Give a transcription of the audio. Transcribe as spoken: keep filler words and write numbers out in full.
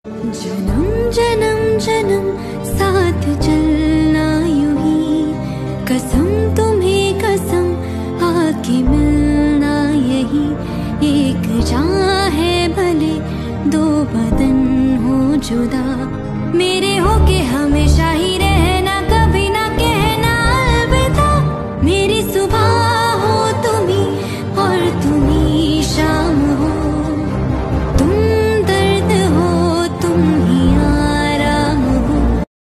जन्म जन्म जन्म साथ चलना यूं ही, कसम तुम्हें कसम आके मिलना यही। एक जान है भले दो बदन हो जुदा, मेरे होके हमेशा ही